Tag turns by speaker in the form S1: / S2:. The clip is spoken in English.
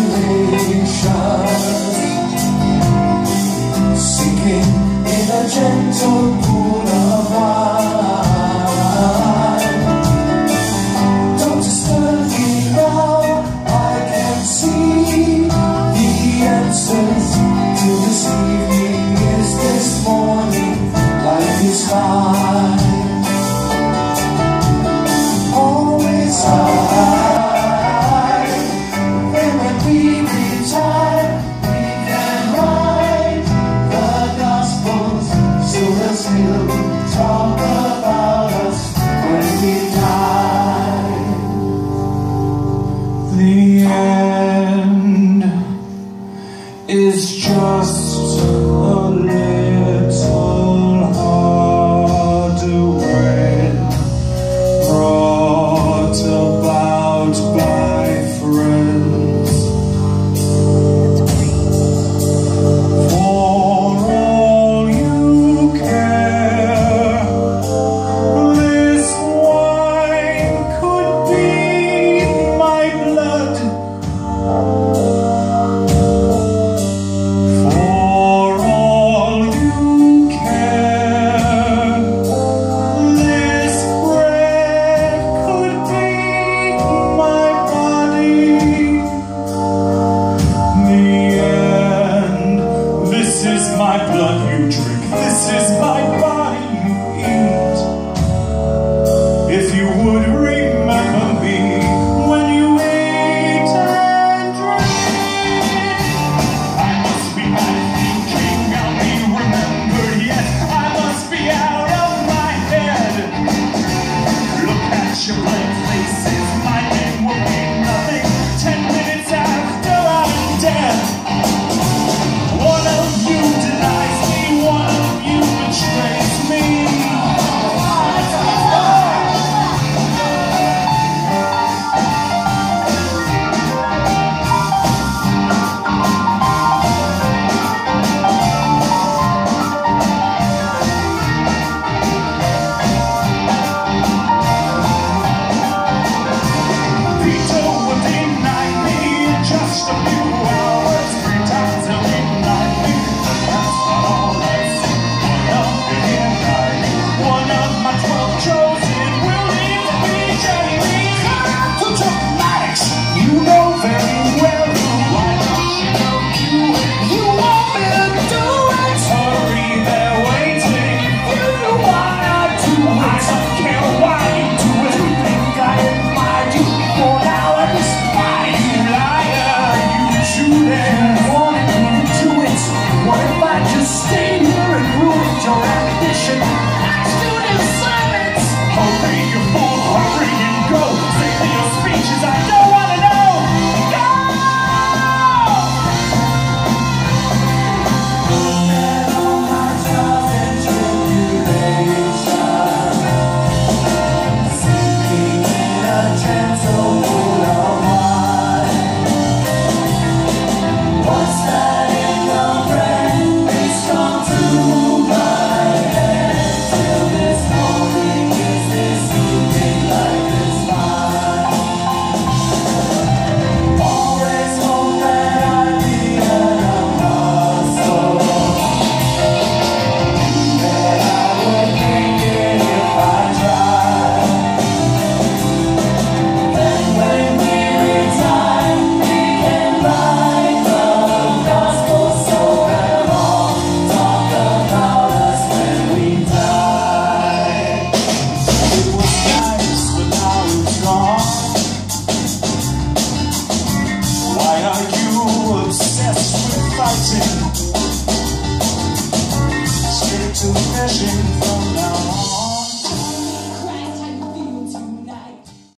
S1: sinking in a gentle pool of wine. Don't disturb me now, I can see the answers to this evening. Is this morning, life is fine. Always high, and when we retire, we can write the Gospels, so they'll still talk about us when we die. The end is just a little hard to win, brought about by friends. For all you care, this wine could be my blood. For all you care, this bread could be my body. The end, this is my blood you drink, this is my body you eat. If you would remember me when you eat and drink. I must be my thinking, I'll be remembered yet. I must be out of my head. Look at your red faces, my name will mean nothing 10 minutes after I'm dead. One of you denies me, one of you betrays me. Peter will deny me in just a few hours, 3 times a week nightly. That's not all I see. One of the night, one of my 12 chosen will leave me Jamie. To dramatics, you know very well why don't you know you want me to do it. Hurry, they're waiting. You know why I do it. I don't care why you do it. You think I admire you for now I despise you. Liar, you shoot it. You wanted me to do it. What if I just stayed here and ruined your ambition? I still deserve it. Hurry, you fool, hurry and go. Say your speeches, I don't want to know. Go! And all my trials and tribulations, sinking in a gentle pool of wine. What's that in your breath? It's come to my head. Till this morning, is this evening life is mine. Always hope that I'd be an apostle, that I would make it if I tried. Then when we retire, we can write the Gospel, so they'll all talk about us when we die. It was nice, but now it's gone. Why are you obsessed with fighting? Straight to fishing